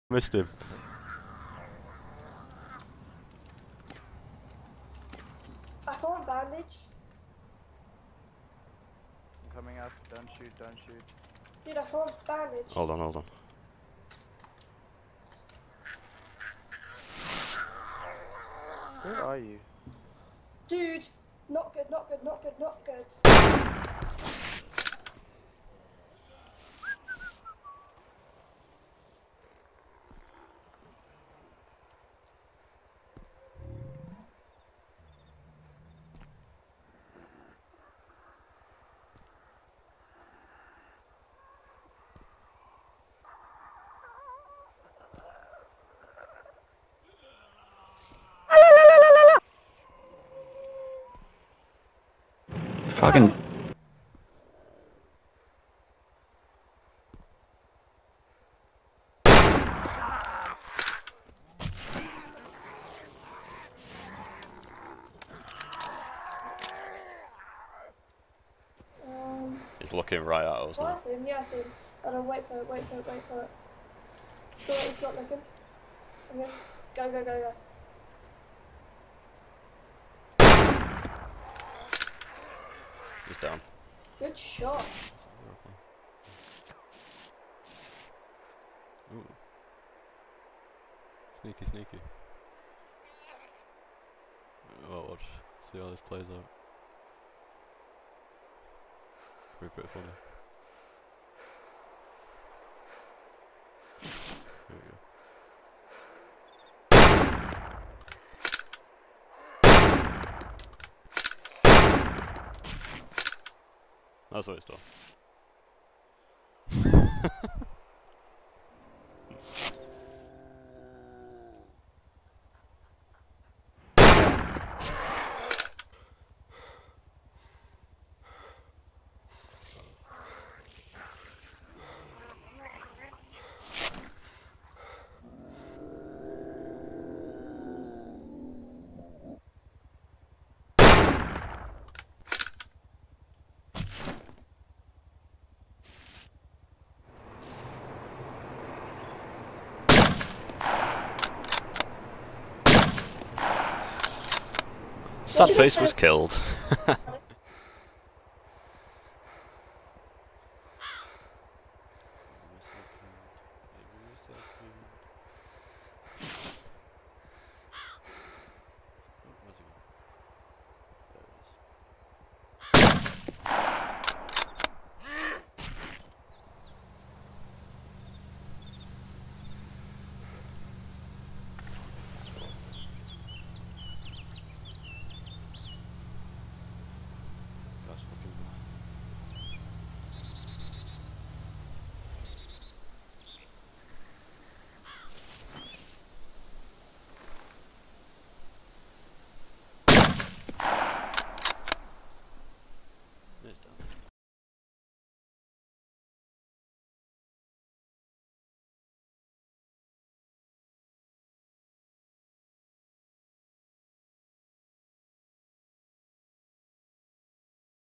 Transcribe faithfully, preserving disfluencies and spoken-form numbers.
Missed him. I found bandage. I'm coming up. Don't shoot, don't shoot. Dude, I found bandage. Hold on, hold on. Where are you? Dude, not good, not good, not good, not good. Fucking. Um, He's looking right at us oh, I now. see him, yeah, I see him. Oh no, wait for it, wait for it, wait for it. Go, he's not looking. Okay. Go, go, go, go. He's down. Good shot. Ooh. Sneaky, sneaky. Oh, watch. See how this plays out. Pretty, pretty funny. There we go. That's what it's done. Sad face was killed.